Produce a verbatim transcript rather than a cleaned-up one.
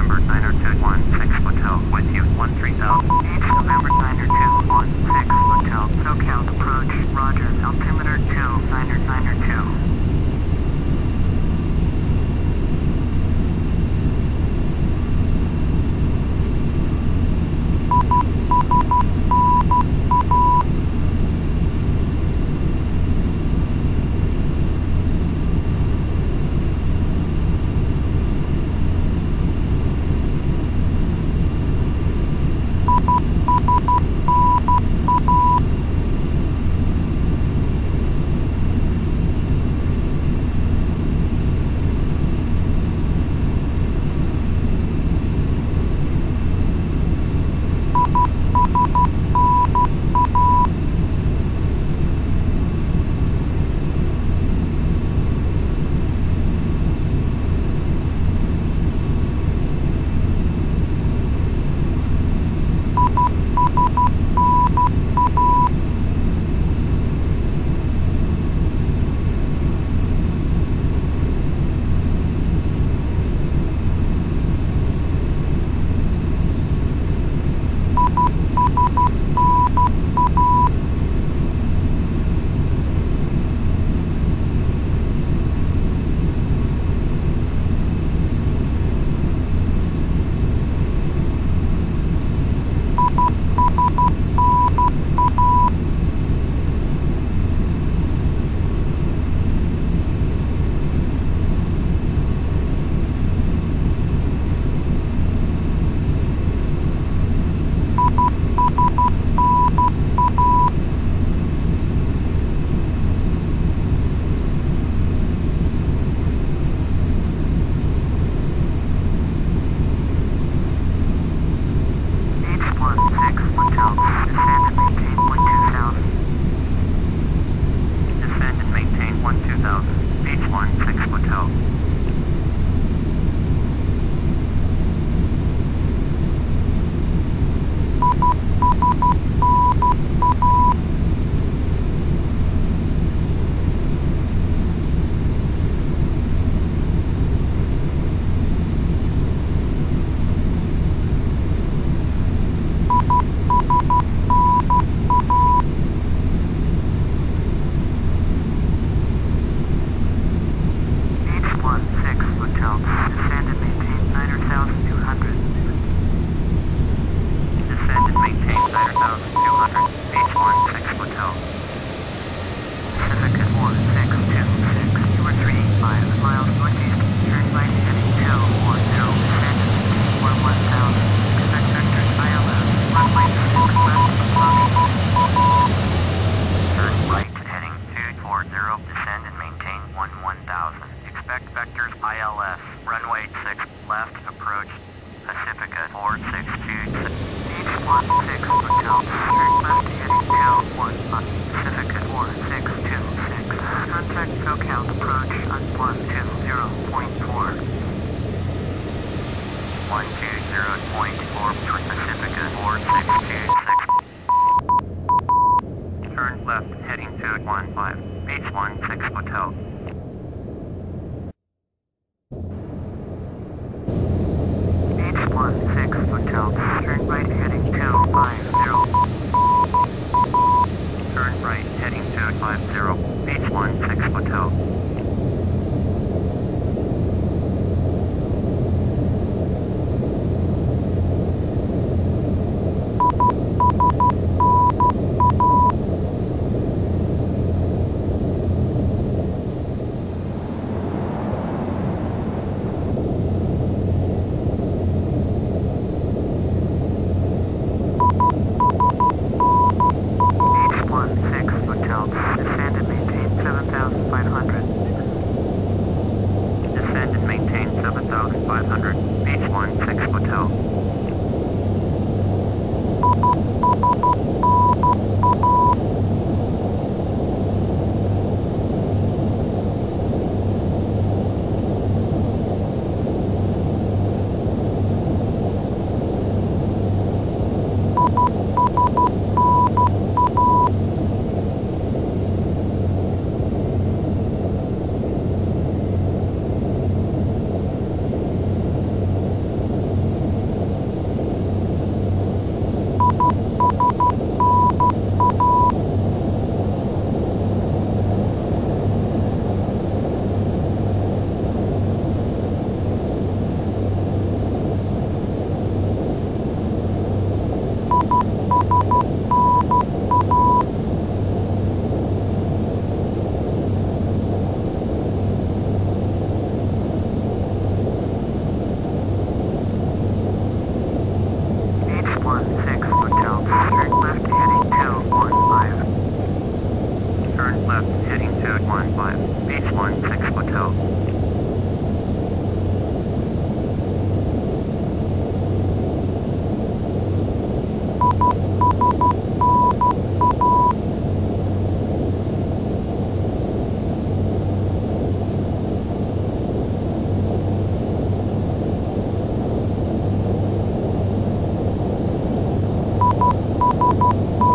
November nine oh two one six Hotel with you one three thousand. Each November nine oh two one six Hotel. SoCal approach. Roger. Altimeter two nine oh nine oh two. Expect vectors I L S, runway six, left, approach, Pacifica four six two six. H one six Hotel, turn left heading two one five, Pacifica four six two six. Contact SoCal approach on one two zero point four. one two zero point four, Pacifica four six two six. Turn left heading two one five, H one six Hotel. one six Hotel, turn right heading two five zero. Turn right heading two five zero, H one six Hotel. one five, Beach one six Hotel. You